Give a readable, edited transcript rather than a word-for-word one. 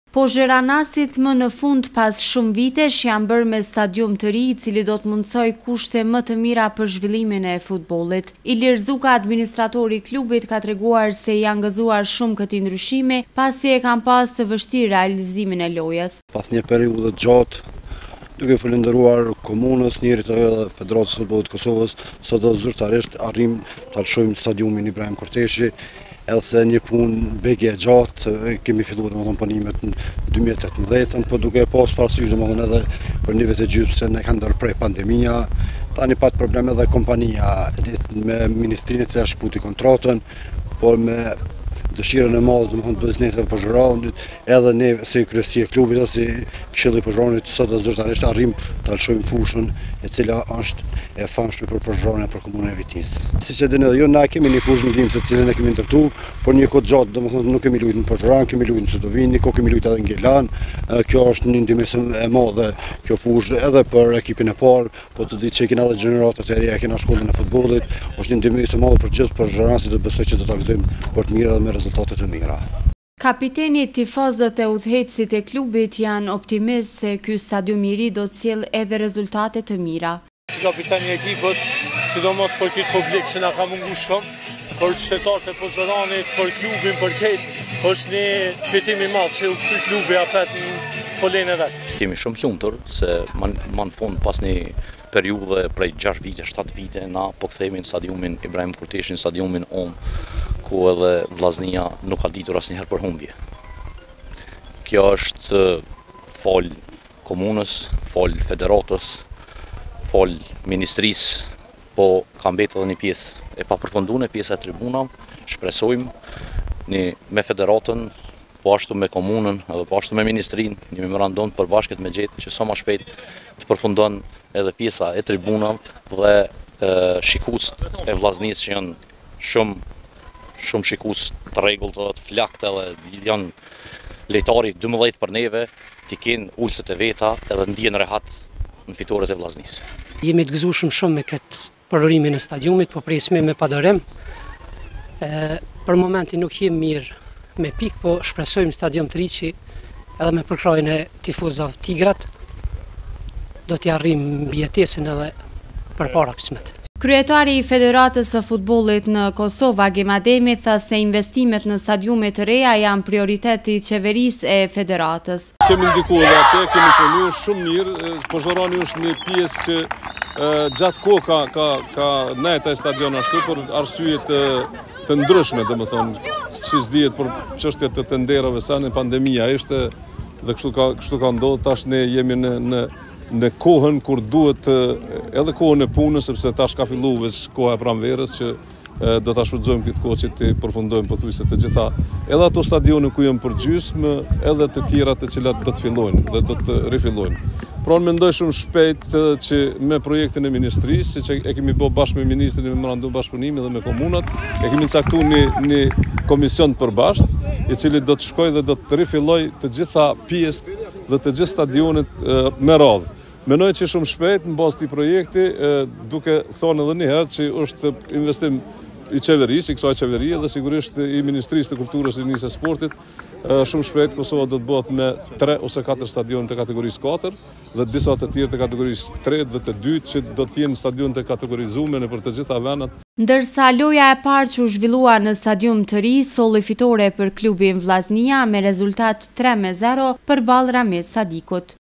Po Zheranasit më në fund pas shumë vitesh janë bërë me stadium të ri I cili do të mundsoj kushte më të mira për zhvillimin e futbollit. Ilir Zuka, administratori I klubit, ka treguar se janë gëzuar shumë këtij ndryshimi pasi e kanë pas të vështirë realizimin e lojës. Pas një periudhë të gjatë, duke falenderuar komunës, njerit edhe Federatës së Futbollit të Kosovës, sot do zyrtarisht arrim ta lëshojmë stadiumin Ibrahim Kurteshi. Edhe se një punë begje e gjatë, kemi filluar punimet në 2018, po duke pas parasysh edhe për një vit e gjysmë se ne kanë ndërprer pandemia, tani pat problem edhe kompania me ministrinë e cila shkputi kontratën, por me dëshirën e madhe të bizneset për Zheranit, edhe ne si kryesi e klubit, edhe si këshilli për Zheranit, sot zyrtarisht arrim ta lëshojmë fushën e cila është e famshme për Zheranin e për komunën e Vitinsë. Siç e dini edhe ju, na kemi një fushë ndihmëse të cilën e kemi ndërtuar, por një kohë gjatë, domethënë nuk kemi luajtur në Zheran, kemi luajtur në Cudovin, një kohë kemi luajtur edhe në Gelan. Kjo është një ndihmë e madhe kjo fushë edhe për ekipin e parë, po të ditë që kemi edhe gjeneratat e reja, kemi shkollën e futbollit, është një ndihmë e madhe për gjithë për Zheranin, dhe besoj që do ta gëzojmë për të mirë edhe me rezultate të mira. Kapiteni tifozët e udhëheqësit e klubit janë optimist se ky stadium I ri do të sjellë edhe rezultate të mira. Si kapiteni e ekipës, sidomos për këtë publik që na ka mungu shumë, për qytetarët e Zheranit, për klubin, për këtë, është një fitim I madh që u kthy klubi apet në folen e vet. Kemi shumë lumtur se më në fund pas një periudhe prej 6 vite, 7 vite, na po kthehemi në stadiumin Ibrahim Kurteshi, në stadiumin ku edhe Vllaznia nuk ka ditur asnjëherë për humbje. Kjo është fol komunës, fol federatës, fol ministrisë, po ka mbetur edhe një pjesë e papërfunduar, pjesa e tribunave. Shpresojmë me federatën, po ashtu me komunën, edhe po ashtu me ministrinë, një memorandum të përbashkët me gjetë që sa më shpejt të përfundon edhe pjesa e tribunave dhe shikuesit e Vllaznisë që janë shumë shikues të rregulltë, të flaktë edhe janë lejtari 12 për neve, t'i kenë ulset e veta edhe ndihen rehat në fitoret e Vllaznisë. Jemi të gëzuar shumë me këtë përorimin e stadiumit, po presim me padorim. Për momentin nuk jemi mirë me pikë, po shpresojmë stadium të ri që edhe me përkrahjen e tifozëve Tigrat do t'i arrijmë mbijetesën edhe përpara kismet. Kryetari I Federatës së Futbollit në Kosovë, Agim Ademi, tha se investimet në stadiume të reja janë prioritet I qeverisë e federatës. Kemi ndikuar atë, kemi punuar shumë mirë, po Zherani është një pjesë që gjatë kohë ka nejtë e stadion ashtu për arsye të ndryshme, domethënë, që s'dihet për çështjet të tenderave sa në pandemia ishte dhe kështu ka ndodhur. Tash ne jemi në kohën kur duhet edhe kohën e punës, sepse tash ka filluar veç koha e pranverës që do ta shfrytëzojmë këtë kohë që të përfundojmë pothuajse të gjitha, edhe ato stadione ku janë përgjysmë, edhe të tjera të cilat do të fillojnë dhe do të rifillojnë. Pra mendoj shumë shpejt që me projektin e ministrisë, që e kemi bërë bashkë me ministrin e memorandum bashkëpunimi dhe me komunat, e kemi caktuar një komision të përbashkët, I cili do të shkojë dhe do të rifillojë të gjitha pjesët dhe të gjithë stadionet me radhë. Mendoj që shumë shpejt në bazë këtij projekti, duke thonë edhe një herë që është investim I qeverisë, I kësaj qeverie dhe sigurisht I Ministrisë të Kulturës dhe Nisë Sportit, shumë shpejt Kosova do të bëhet me 3 ose 4 stadion të kategorisë 4 dhe disa të tjerë të kategorisë 3 dhe të 2 që do të jenë stadion të kategorizuar nëpër të gjitha vendet. Ndërsa loja e parë që u zhvillua në stadium të ri solli fitore për klubin Vllaznia me rezultat 3-0 përballë Ramiz Sadikut.